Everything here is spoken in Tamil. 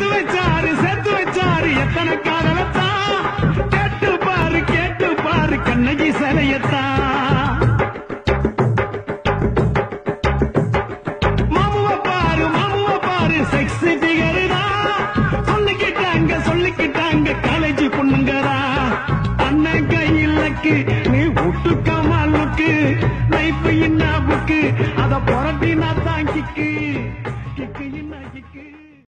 சேர்த்து வச்சாரு எத்தனை காதலத்தான் கேட்டு பாரு கண்ணகி சிலையத்தான் மாமுவ பாரு செக்ஸ் பிகருதா சொல்லிக்கிட்டாங்க காலேஜ் பொண்ணுங்கரா அண்ணன் கையிலக்கு நீ விட்டுக்காம லுக்கு லைஃப் என்ன புக்கு அத புரட்டினா தான் கிக்கு